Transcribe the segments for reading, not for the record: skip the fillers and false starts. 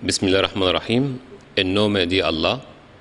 Bismillahirrahmanirrahim, in nome di Allah.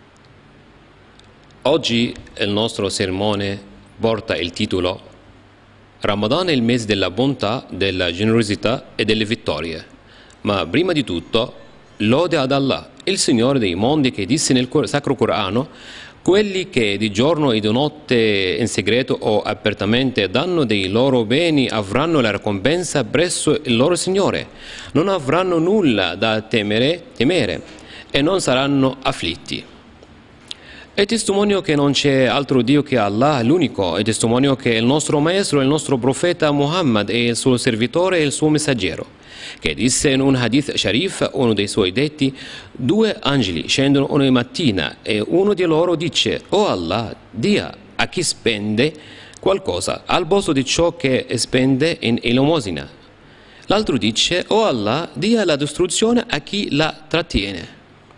Oggi il nostro sermone porta il titolo Ramadan è il mese della bontà, della generosità e delle vittorie. Ma prima di tutto, lode ad Allah, il Signore dei mondi, che disse nel Sacro Corano: quelli che di giorno e di notte in segreto o apertamente danno dei loro beni avranno la ricompensa presso il loro Signore, non avranno nulla da temere e non saranno afflitti. È testimonio che non c'è altro Dio che Allah, l'unico. È testimonio che il nostro maestro, il nostro profeta Muhammad è il suo servitore e il suo messaggero, che disse in un hadith sharif, uno dei suoi detti: due angeli scendono ogni mattina e uno di loro dice: "O Allah, dia a chi spende qualcosa al posto di ciò che spende in elemosina." L'altro dice: "O Allah, dia la distruzione a chi la trattiene."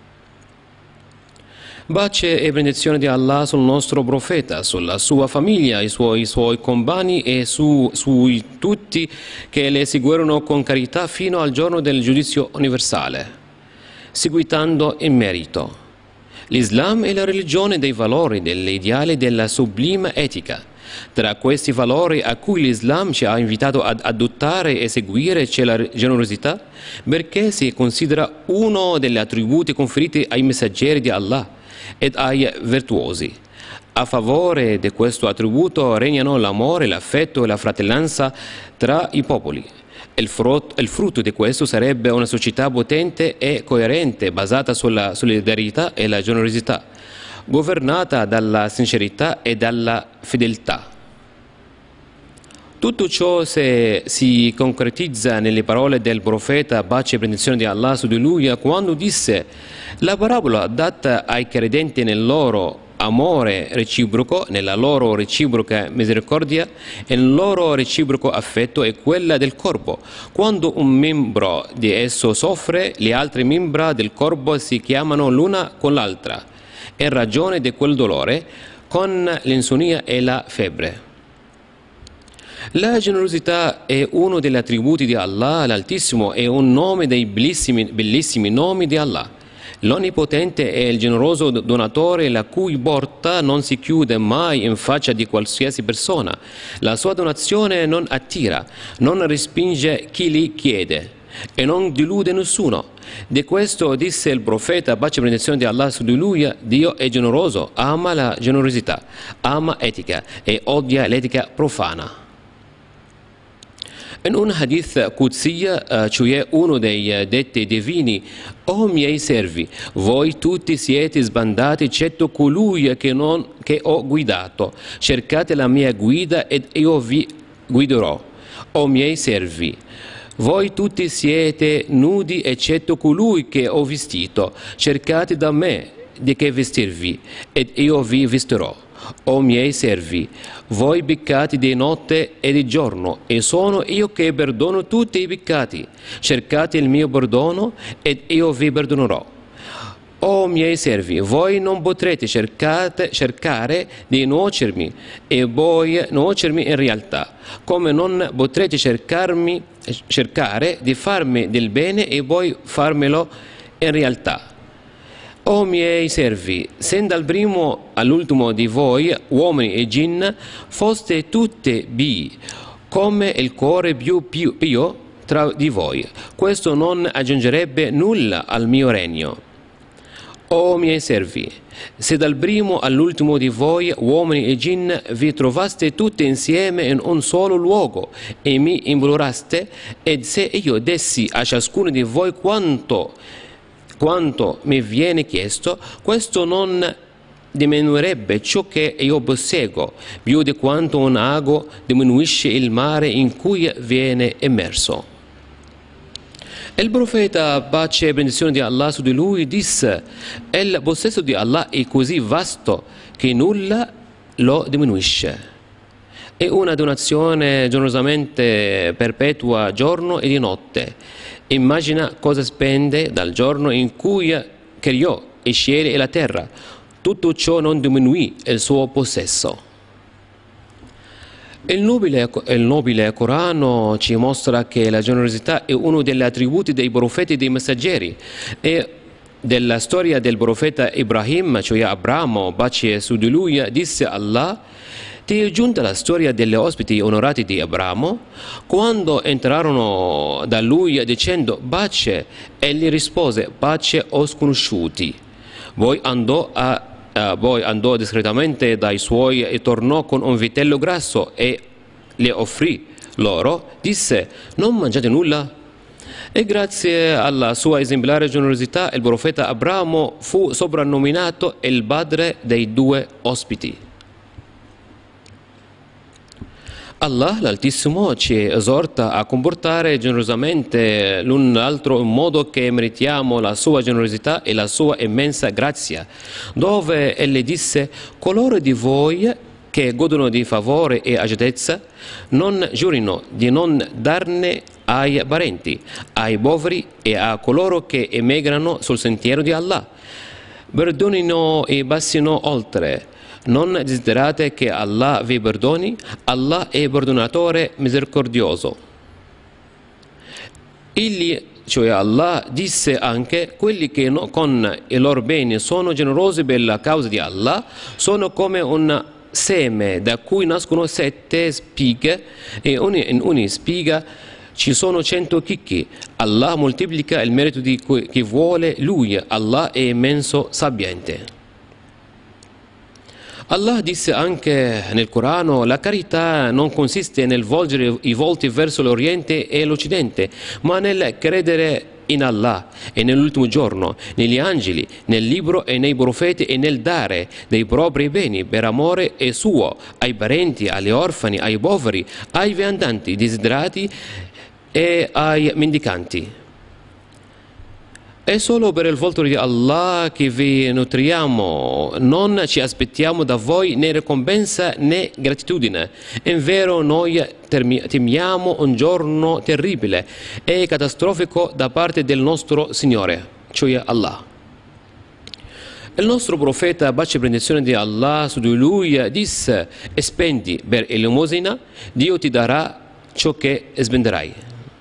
Pace e benedizione di Allah sul nostro profeta, sulla sua famiglia, i suoi compagni e su tutti che le seguirono con carità fino al giorno del giudizio universale, seguitando in merito. L'Islam è la religione dei valori, degli ideali, della sublime etica. Tra questi valori a cui l'Islam ci ha invitato ad adottare e seguire c'è la generosità, perché si considera uno degli attributi conferiti ai messaggeri di Allah ed ai virtuosi. A favore di questo attributo regnano l'amore, l'affetto e la fratellanza tra i popoli. Il frutto di questo sarebbe una società potente e coerente, basata sulla solidarietà e la generosità, governata dalla sincerità e dalla fedeltà. Tutto ciò si concretizza nelle parole del profeta, pace e benedizione di Allah su di lui, quando disse: la parabola data ai credenti nel loro amore reciproco, nella loro reciproca misericordia e nel loro reciproco affetto è quella del corpo. Quando un membro di esso soffre, le altre membra del corpo si chiamano l'una con l'altra, in ragione di quel dolore, con l'insonnia e la febbre. La generosità è uno degli attributi di Allah l'Altissimo, è un nome dei bellissimi nomi di Allah. L'Onnipotente è il generoso donatore, la cui porta non si chiude mai in faccia di qualsiasi persona. La sua donazione non attira, non respinge chi li chiede e non delude nessuno. Di questo disse il profeta, pace e benedizione di Allah su di lui: Dio è generoso, ama la generosità, ama etica e odia l'etica profana. In un hadith Qudsiya, cioè uno dei detti divini: o miei servi, voi tutti siete sbandati eccetto colui che ho guidato, cercate la mia guida ed io vi guiderò. O miei servi, voi tutti siete nudi eccetto colui che ho vestito, cercate da me di che vestirvi ed io vi vestirò. O miei servi, voi peccate di notte e di giorno, e sono io che perdono tutti i peccati. Cercate il mio perdono ed io vi perdonerò. O miei servi, voi non potrete cercare di nuocermi e voi nuocermi in realtà, come non potrete cercare di farmi del bene e voi farmelo in realtà. O miei servi, se dal primo all'ultimo di voi, uomini e jinn, foste tutte bi, come il cuore più pio tra di voi, questo non aggiungerebbe nulla al mio regno. O miei servi, se dal primo all'ultimo di voi, uomini e jinn, vi trovaste tutti insieme in un solo luogo e mi imploraste, ed se io dessi a ciascuno di voi quanto mi viene chiesto, questo non diminuirebbe ciò che io posseggo, più di quanto un ago diminuisce il mare in cui viene immerso. Il profeta, pace e benedizione di Allah su di lui, disse: il possesso di Allah è così vasto che nulla lo diminuisce. È una donazione generosamente perpetua giorno e di notte. Immagina cosa spende dal giorno in cui creò i cieli e la terra. Tutto ciò non diminuì il suo possesso. Il nobile Corano ci mostra che la generosità è uno degli attributi dei profeti e dei messaggeri. E della storia del profeta Ibrahim, cioè Abramo, pace su di lui, disse Allah: ti è giunta la storia degli ospiti onorati di Abramo? Quando entrarono da lui dicendo pace, egli rispose: pace o sconosciuti. Poi andò discretamente dai suoi e tornò con un vitello grasso e le offrì loro. Disse: non mangiate nulla? E grazie alla sua esemplare generosità il profeta Abramo fu soprannominato il padre dei due ospiti. Allah l'Altissimo ci esorta a comportare generosamente l'un l'altro in modo che meritiamo la sua generosità e la sua immensa grazia, dove egli disse: coloro di voi che godono di favore e agiatezza non giurino di non darne ai parenti, ai poveri e a coloro che emigrano sul sentiero di Allah. Perdonino e passino oltre. Non desiderate che Allah vi perdoni? Allah è perdonatore misericordioso. Egli, cioè Allah, disse anche: quelli che con i loro beni sono generosi per la causa di Allah sono come un seme da cui nascono 7 spighe e in ogni spiga ci sono 100 chicchi. Allah moltiplica il merito di chi vuole Lui. Allah è immenso sapiente. Allah disse anche nel Corano: la carità non consiste nel volgere i volti verso l'Oriente e l'Occidente, ma nel credere in Allah e nell'ultimo giorno, negli angeli, nel libro e nei profeti e nel dare dei propri beni per amore e suo ai parenti, agli orfani, ai poveri, ai viandanti desiderati e ai mendicanti. È solo per il volto di Allah che vi nutriamo, non ci aspettiamo da voi né ricompensa né gratitudine. Invero noi temiamo un giorno terribile e catastrofico da parte del nostro Signore, cioè Allah. Il nostro profeta, pace e benedizione di Allah su di lui, disse: spendi per elemosina, Dio ti darà ciò che spenderai.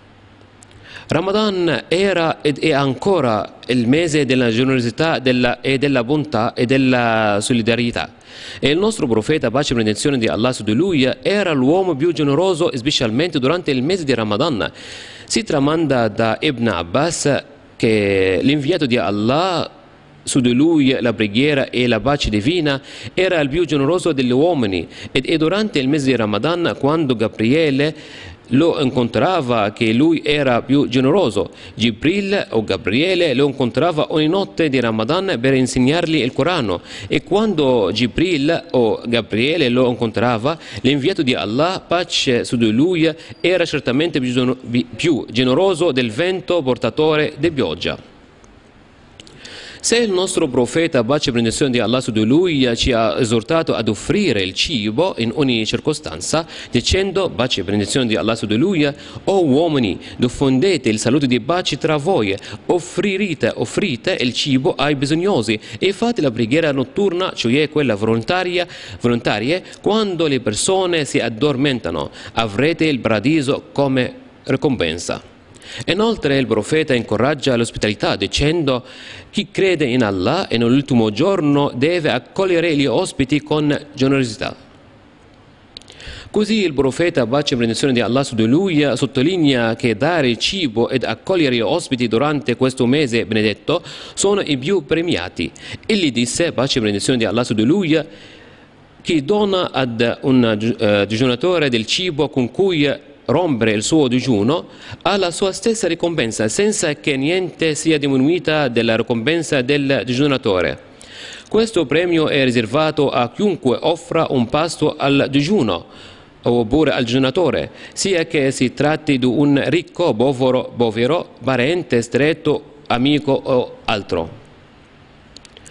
Ramadan era ed è ancora il mese della generosità e della bontà e della solidarietà. E il nostro profeta, pace e benedizione di Allah su di lui, era l'uomo più generoso, specialmente durante il mese di Ramadan. Si tramanda da Ibn Abbas che l'inviato di Allah su di lui, la preghiera e la pace divina, era il più generoso degli uomini. Ed è durante il mese di Ramadan, quando Gabriele lo incontrava, che lui era più generoso. Gibril o Gabriele lo incontrava ogni notte di Ramadan per insegnargli il Corano, e quando Gibril o Gabriele lo incontrava, l'inviato di Allah, pace su di lui, era certamente più generoso del vento portatore di pioggia. Se il nostro profeta, pace e benedizione di Allah su di lui, ci ha esortato ad offrire il cibo in ogni circostanza, dicendo, pace e benedizione di Allah su di lui: o uomini, diffondete il saluto di pace tra voi, offrite il cibo ai bisognosi e fate la preghiera notturna, cioè quella volontaria, quando le persone si addormentano. Avrete il paradiso come ricompensa. Inoltre il profeta incoraggia l'ospitalità dicendo: chi crede in Allah e nell'ultimo giorno deve accogliere gli ospiti con generosità. Così il profeta, pace e benedizione di Allah su di lui, sottolinea che dare cibo ed accogliere gli ospiti durante questo mese benedetto sono i più premiati. Egli disse, pace e benedizione di Allah su di lui: chi dona ad un digiunatore del cibo con cui rompere il suo digiuno ha la sua stessa ricompensa, senza che niente sia diminuita della ricompensa del digiunatore. Questo premio è riservato a chiunque offra un pasto al digiuno oppure al digiunatore, sia che si tratti di un ricco, povero, parente stretto, amico o altro.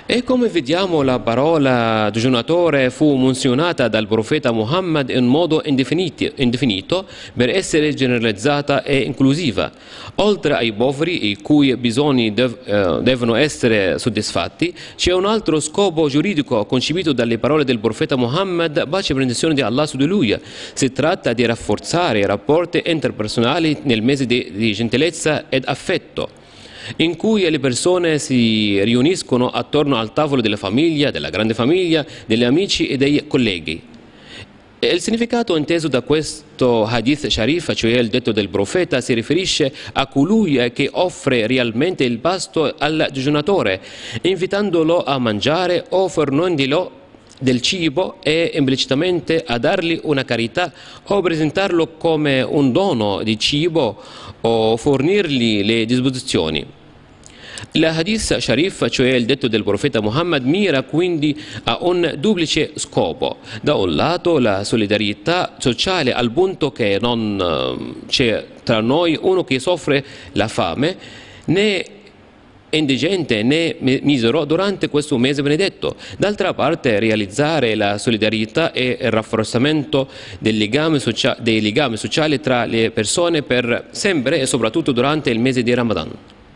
E come vediamo, la parola digiunatore fu menzionata dal profeta Muhammad in modo indefinito per essere generalizzata e inclusiva. Oltre ai poveri, i cui bisogni devono essere soddisfatti, c'è un altro scopo giuridico concepito dalle parole del profeta Muhammad, pace e benedizione di Allah su di lui. Si tratta di rafforzare i rapporti interpersonali nel mese di gentilezza ed affetto, in cui le persone si riuniscono attorno al tavolo della famiglia, della grande famiglia, degli amici e dei colleghi. E il significato inteso da questo hadith sharif, cioè il detto del profeta, si riferisce a colui che offre realmente il pasto al digiunatore, invitandolo a mangiare o fornendolo del cibo e implicitamente a dargli una carità o presentarlo come un dono di cibo o fornirgli le disposizioni. Il hadith sharif, cioè il detto del profeta Muhammad, mira quindi a un duplice scopo. Da un lato la solidarietà sociale, al punto che non c'è tra noi uno che soffre la fame, né indigente né misero durante questo mese benedetto. D'altra parte realizzare la solidarietà e il rafforzamento dei legami sociali tra le persone per sempre e soprattutto durante il mese di Ramadan.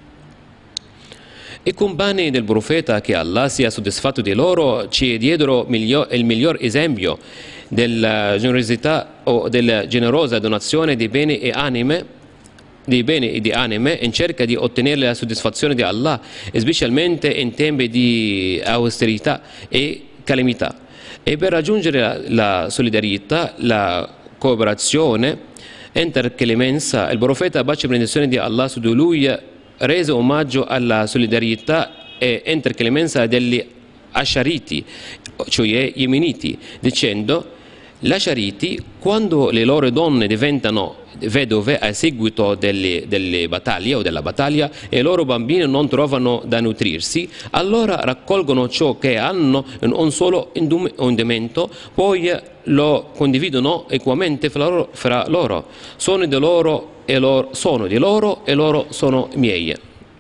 I compagni del profeta, che Allah sia soddisfatto di loro, ci diedero il miglior esempio della generosità o della generosa donazione di beni e di anime in cerca di ottenere la soddisfazione di Allah, specialmente in tempi di austerità e calamità. E per raggiungere la solidarietà, la cooperazione, interclemenza, il profeta, pace e benedizione di Allah su di lui, rese omaggio alla solidarietà e interclemenza degli Ashariti, cioè Yemeniti, dicendo: gli Ashariti, quando le loro donne diventano vedove a seguito delle battaglie o della battaglia e i loro bambini non trovano da nutrirsi, allora raccolgono ciò che hanno in un solo indumento, poi lo condividono equamente fra loro. Sono di loro e loro sono miei.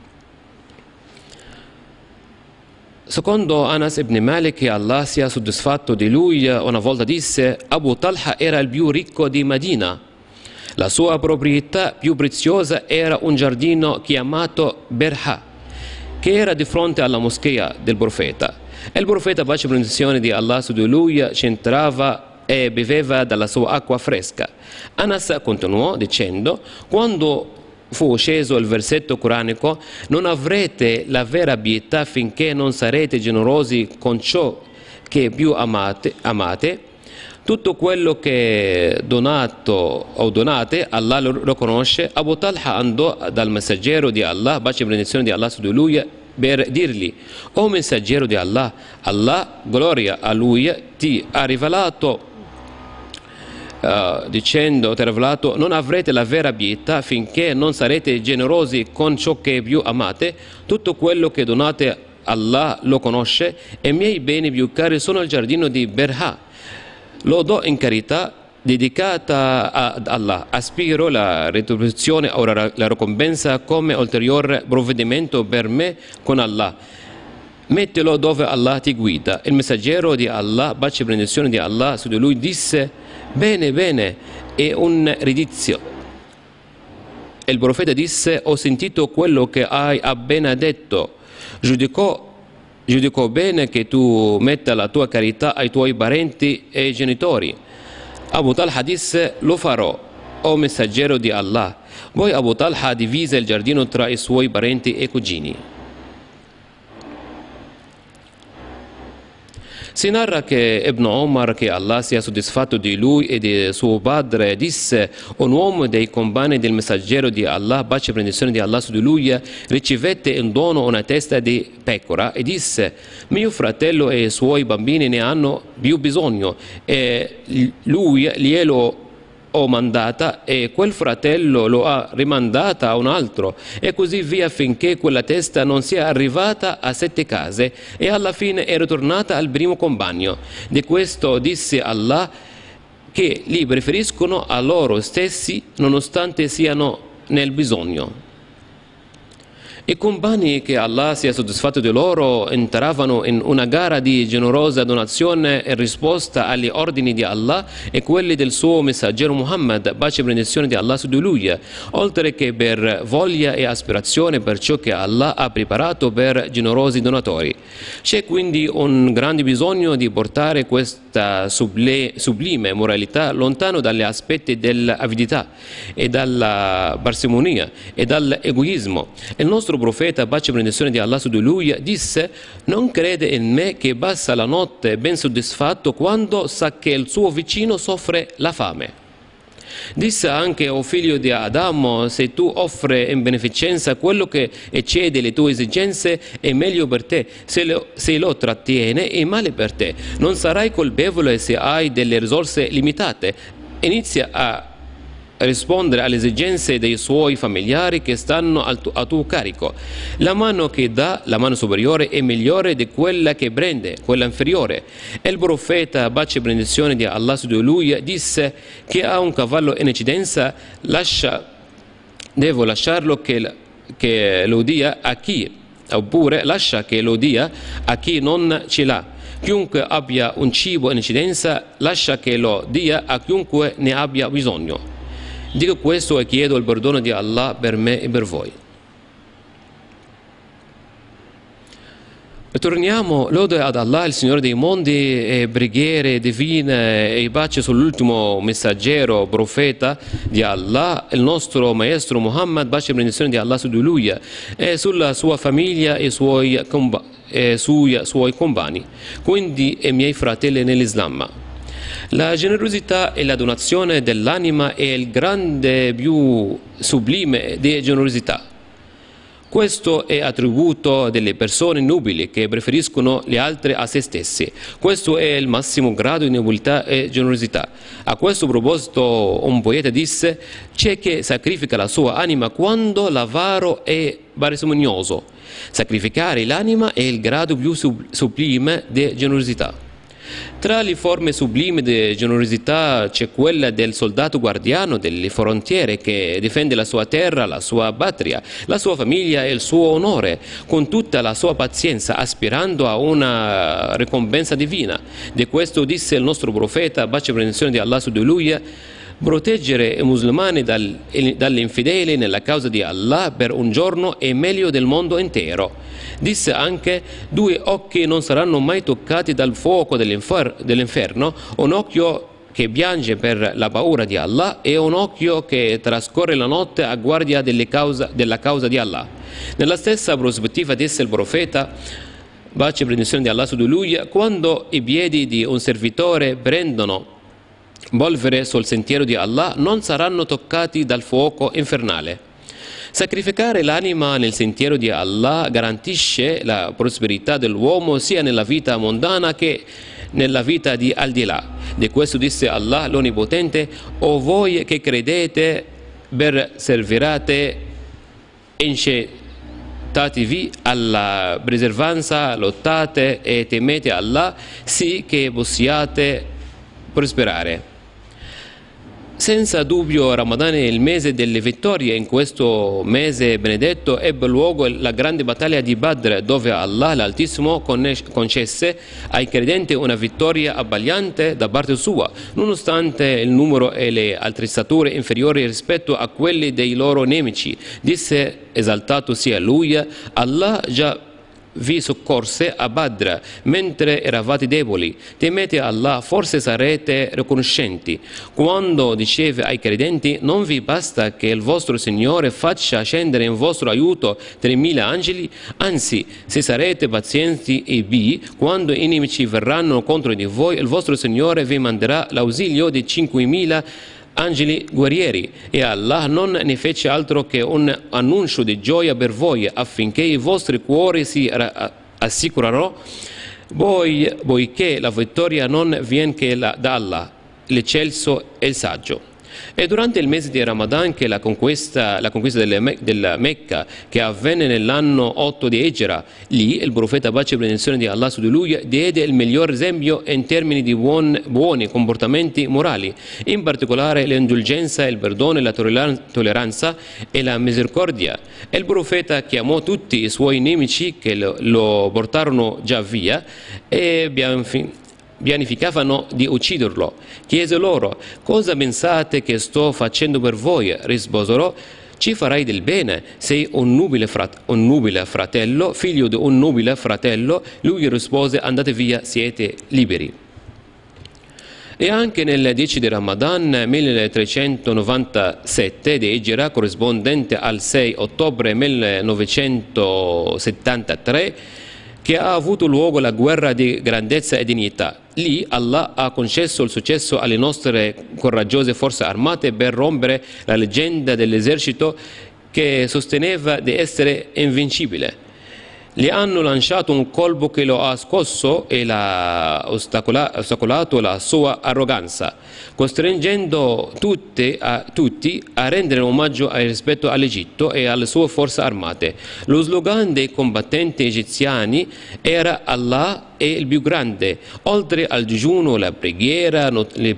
Secondo Anas ibn Malik, che Allah sia soddisfatto di lui, una volta disse: Abu Talha era il più ricco di Medina. La sua proprietà più preziosa era un giardino chiamato Berha, che era di fronte alla moschea del profeta. E il profeta, pace e benedizione di Allah su di lui, ci entrava e beveva dalla sua acqua fresca. Anas continuò dicendo: quando fu sceso il versetto coranico: non avrete la vera pietà finché non sarete generosi con ciò che più amate, tutto quello che donato o donate, Allah lo conosce. Abu Talha andò dal messaggero di Allah, pace e benedizione di Allah su di lui, per dirgli: o messaggero di Allah, Allah, gloria a lui, ti ha rivelato dicendo, non avrete la vera pietà finché non sarete generosi con ciò che più amate, tutto quello che donate Allah lo conosce, e i miei beni più cari sono il giardino di Berha, lo do in carità dedicata ad Allah, aspiro la retribuzione o la ricompensa come ulteriore provvedimento per me con Allah. Mettilo dove Allah ti guida. Il messaggero di Allah, pace e benedizione di Allah su di lui, disse: bene, bene, è un ridizio. E il profeta disse: ho sentito quello che hai appena detto. Giudico bene che tu metta la tua carità ai tuoi parenti e genitori. Abu Talha disse: lo farò, o messaggero di Allah. Poi Abu Talha divise il giardino tra i suoi parenti e cugini. Si narra che Ibn Omar, che Allah sia soddisfatto di lui e di suo padre, disse: un uomo dei compagni del messaggero di Allah, pace e benedizione di Allah su di lui, ricevette in dono una testa di pecora e disse: mio fratello e i suoi bambini ne hanno più bisogno, e lui glielo ho mandata e quel fratello lo ha rimandata a un altro, e così via finché quella testa non sia arrivata a 7 case e alla fine è ritornata al primo compagno. Di questo disse Allah che li preferiscono a loro stessi nonostante siano nel bisogno. I compagni, che Allah sia soddisfatto di loro, entravano in una gara di generosa donazione in risposta agli ordini di Allah e quelli del suo messaggero Muhammad, pace e benedizione di Allah su di lui, oltre che per voglia e aspirazione per ciò che Allah ha preparato per generosi donatori. C'è quindi un grande bisogno di portare questa sublime moralità lontano dagli aspetti dell'avidità e dalla parsimonia e dall'egoismo. Il nostro profeta, pace e benedizione di Allah su di lui, disse: non crede in me che passa la notte ben soddisfatto quando sa che il suo vicino soffre la fame. Disse anche: o figlio di Adamo, se tu offri in beneficenza quello che eccede le tue esigenze, è meglio per te; se lo trattiene, è male per te. Non sarai colpevole se hai delle risorse limitate. Inizia a rispondere alle esigenze dei suoi familiari che stanno a tuo carico. La mano che dà, la mano superiore, è migliore di quella che prende, quella inferiore. E il profeta, pace e benedizione di Allah su di lui, disse: che ha un cavallo in eccedenza, devo lasciarlo che lo dia a chi, oppure lascia che lo dia a chi non ce l'ha. Chiunque abbia un cibo in eccedenza, lascia che lo dia a chiunque ne abbia bisogno. Dico questo e chiedo il perdono di Allah per me e per voi. Torniamo, lode ad Allah, il Signore dei mondi, e preghiere divine e pace sull'ultimo messaggero, profeta di Allah, il nostro maestro Muhammad, pace e benedizione di Allah su di lui, e sulla sua famiglia e sui suoi compagni, quindi i miei fratelli nell'Islam. La generosità e la donazione dell'anima è il grande più sublime di generosità. Questo è attributo delle persone nobili che preferiscono gli altri a se stessi. Questo è il massimo grado di nobiltà e generosità. A questo proposito un poeta disse: c'è chi sacrifica la sua anima quando l'avaro è parsimonioso. Sacrificare l'anima è il grado più sublime di generosità. Tra le forme sublimi di generosità c'è quella del soldato guardiano delle frontiere che difende la sua terra, la sua patria, la sua famiglia e il suo onore con tutta la sua pazienza, aspirando a una ricompensa divina. Di questo disse il nostro profeta, pace e benedizione di Allah su di lui: proteggere i musulmani dagli infedeli nella causa di Allah per un giorno è meglio del mondo intero. Disse anche: due occhi non saranno mai toccati dal fuoco dell'inferno, un occhio che piange per la paura di Allah e un occhio che trascorre la notte a guardia della causa di Allah. Nella stessa prospettiva disse il profeta, pace e benedizione di Allah su di lui: quando i piedi di un servitore prendono polvere sul sentiero di Allah, non saranno toccati dal fuoco infernale. Sacrificare l'anima nel sentiero di Allah garantisce la prosperità dell'uomo sia nella vita mondana che nella vita di al di là. Di questo disse Allah l'Onnipotente: o voi che credete, perseverate, incitatevi alla preservanza, lottate e temete Allah, sì che possiate prosperare. Senza dubbio Ramadan è il mese delle vittorie. In questo mese benedetto ebbe luogo la grande battaglia di Badr, dove Allah l'Altissimo concesse ai credenti una vittoria abbagliante da parte sua, nonostante il numero e le attrezzature inferiori rispetto a quelli dei loro nemici. Disse, esaltato sia lui: Allah già vi soccorse a Badr mentre eravate deboli. Temete Allah, forse sarete riconoscenti. Quando diceva ai credenti: non vi basta che il vostro Signore faccia scendere in vostro aiuto 3.000 angeli? Anzi, se sarete pazienti e quando i nemici verranno contro di voi, il vostro Signore vi manderà l'ausilio di 5.000 angeli guerrieri. E Allah non ne fece altro che un annuncio di gioia per voi, affinché i vostri cuori si assicurano, poiché la vittoria non viene che da Allah, l'eccelso e il saggio. E durante il mese di Ramadan, che la conquista della Mecca, che avvenne nell'anno 8 di Hijra, lì il profeta, pace e benedizione di Allah su di lui, diede il miglior esempio in termini di buoni comportamenti morali, in particolare l'indulgenza, il perdono, la tolleranza e la misericordia. E il profeta chiamò tutti i suoi nemici che lo portarono già via e pianificavano di ucciderlo. Chiese loro: cosa pensate che sto facendo per voi? Risposero: ci farai del bene, sei un nobile fratello, figlio di un nobile fratello. Lui rispose: andate via, siete liberi. E anche nel 10 di Ramadan 1397 di Hijra, corrispondente al 6 ottobre 1973, che ha avuto luogo la guerra di grandezza e dignità. Lì Allah ha concesso il successo alle nostre coraggiose forze armate per rompere la leggenda dell'esercito che sosteneva di essere invincibile. Gli hanno lanciato un colpo che lo ha scosso e l'ha ostacolato la sua arroganza, costringendo tutti a rendere omaggio e rispetto all'Egitto e alle sue forze armate. Lo slogan dei combattenti egiziani era: Allah è il più grande. Oltre al digiuno, le preghiere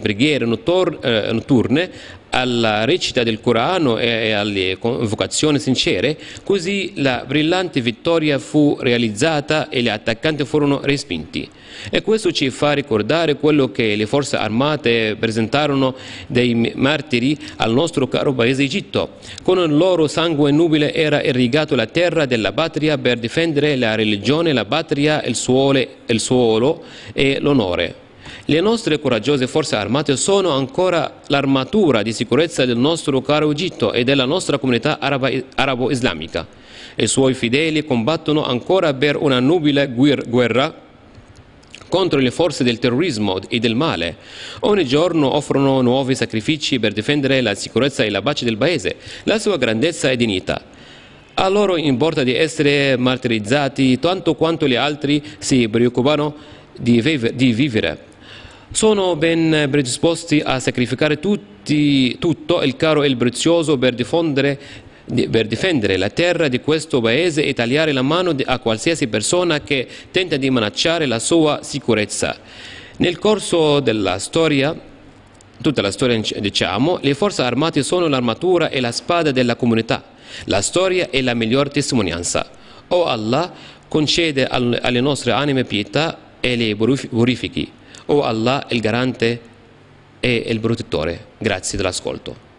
notturne, alla recita del Corano e alle invocazioni sincere, così la brillante vittoria fu realizzata e gli attaccanti furono respinti. E questo ci fa ricordare quello che le forze armate presentarono dei martiri al nostro caro paese Egitto. Con il loro sangue nubile era irrigato la terra della patria per difendere la religione, la patria, il suolo e l'onore. Le nostre coraggiose forze armate sono ancora l'armatura di sicurezza del nostro caro Egitto e della nostra comunità arabo-islamica. I suoi fedeli combattono ancora per una nobile guerra contro le forze del terrorismo e del male. Ogni giorno offrono nuovi sacrifici per difendere la sicurezza e la pace del paese, la sua grandezza e dignità. A loro importa di essere martirizzati tanto quanto gli altri si preoccupano di vivere. Sono ben predisposti a sacrificare tutto il caro e il prezioso per difendere la terra di questo paese e tagliare la mano a qualsiasi persona che tenta di minacciare la sua sicurezza. Nel corso della storia, tutta la storia, diciamo, le forze armate sono l'armatura e la spada della comunità. La storia è la miglior testimonianza. O Allah, concede alle nostre anime pietà e le purifichi. O Allah, il garante e il protettore. Grazie dell'ascolto.